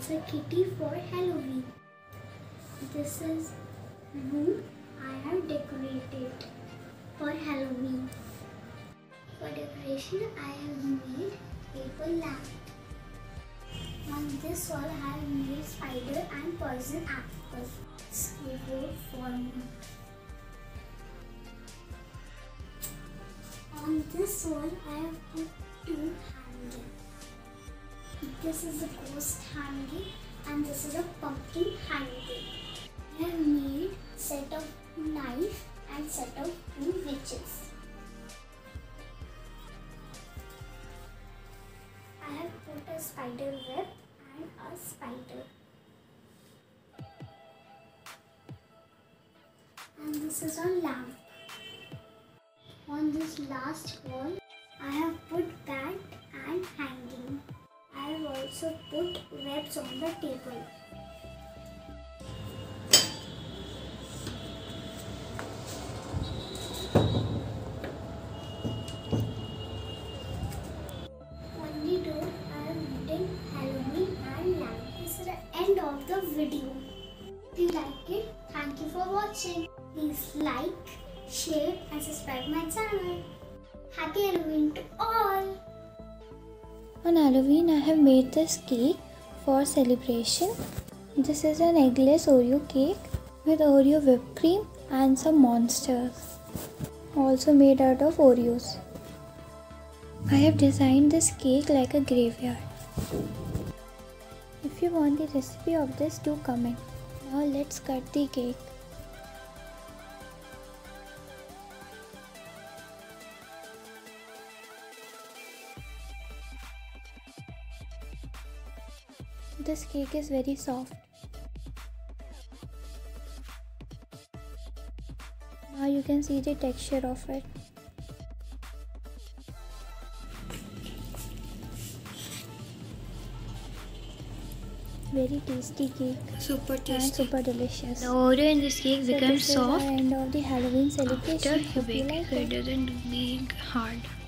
It's a kitty for Halloween. This is room I have decorated for Halloween. For decoration, I have made paper lamp. On this wall, I have made spider and poison apple. Skateboard for me. On this wall, I have put two hanging. This is a ghost hanging and this is a pumpkin hanging. I have made set of knife and set of two witches. I have put a spider web and a spider. And this is a lamp. On this last wall, I have put bat and hanging. I have also put webs on the table. On the door, I have written Halloween and lamp. This is the end of the video. If you like it, thank you for watching. Please like, share and subscribe my channel. Happy Halloween to all! On Halloween, I have made this cake for celebration. This is an eggless Oreo cake with Oreo whipped cream and some monsters, also made out of Oreos. I have designed this cake like a graveyard. If you want the recipe of this, do comment. Now let's cut the cake. This cake is very soft. Now you can see the texture of it. Very tasty cake. Super tasty. And super delicious. The Oreo in this cake becomes soft This is the end of the Halloween celebration. after you bake it, so it doesn't being hard.